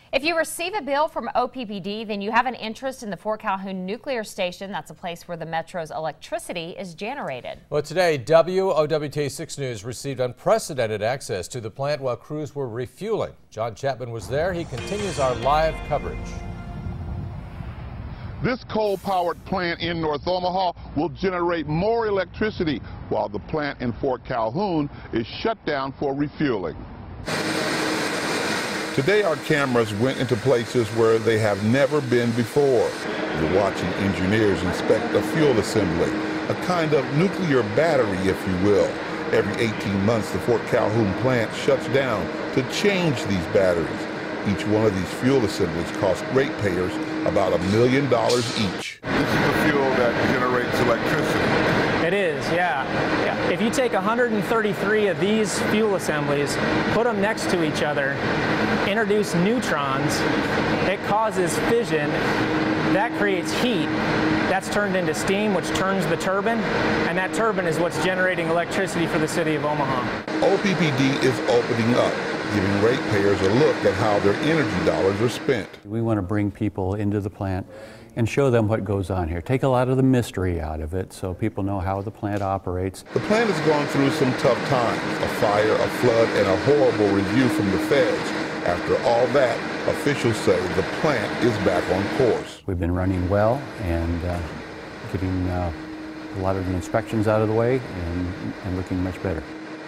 If you receive a bill from OPPD, then you have an interest in the Fort Calhoun nuclear station. That's a place where the Metro's electricity is generated. Well, today, WOWT 6 News received unprecedented access to the plant while crews were refueling. John Chapman was there. He continues our live coverage. This coal-powered plant in North Omaha will generate more electricity while the plant in Fort Calhoun is shut down for refueling. Today our cameras went into places where they have never been before. You're watching engineers inspect a fuel assembly, a kind of nuclear battery, if you will. Every 18 months the Fort Calhoun plant shuts down to change these batteries. Each one of these fuel assemblies costs ratepayers about $1 million each. This is the fuel that generates electricity. It is, yeah. If you take 133 of these fuel assemblies, put them next to each other, introduce neutrons, it causes fission. That creates heat. That's turned into steam, which turns the turbine, and that turbine is what's generating electricity for the city of Omaha. OPPD is opening up, giving ratepayers a look at how their energy dollars are spent. We want to bring people into the plant and show them what goes on here. Take a lot of the mystery out of it so people know how the plant operates. The plant has gone through some tough times, a fire, a flood, and a horrible review from the feds. After all that, officials say the plant is back on course. We've been running well and getting a lot of the inspections out of the way and looking much better.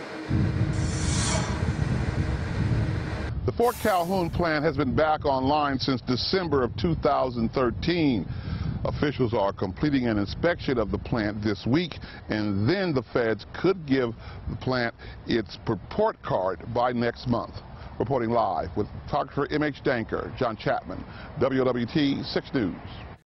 The Fort Calhoun plant has been back online since December of 2013. Officials are completing an inspection of the plant this week, and then the feds could give the plant its report card by next month. Reporting live with photographer M.H. Danker, John Chapman, WOWT 6 News.